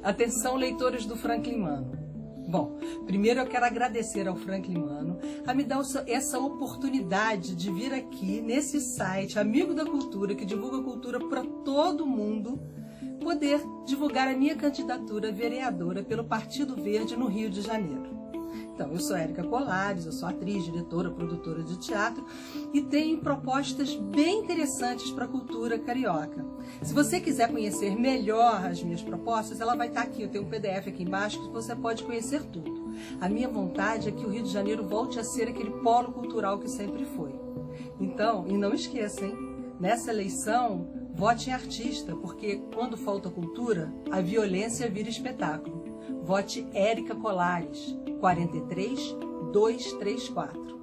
Atenção, leitores do Franklin Mano. Bom, primeiro eu quero agradecer ao Franklin Mano a me dar essa oportunidade de vir aqui nesse site, Amigo da Cultura, que divulga cultura para todo mundo, poder divulgar a minha candidatura a vereadora pelo Partido Verde no Rio de Janeiro. Então, eu sou Érica Colares, eu sou atriz, diretora, produtora de teatro e tenho propostas bem interessantes para a cultura carioca. Se você quiser conhecer melhor as minhas propostas, ela vai estar aqui. Eu tenho um PDF aqui embaixo que você pode conhecer tudo. A minha vontade é que o Rio de Janeiro volte a ser aquele polo cultural que sempre foi. Então, e não esqueça, hein? Nessa eleição, vote em artista, porque quando falta cultura, a violência vira espetáculo. Vote Érica Colares, 43234.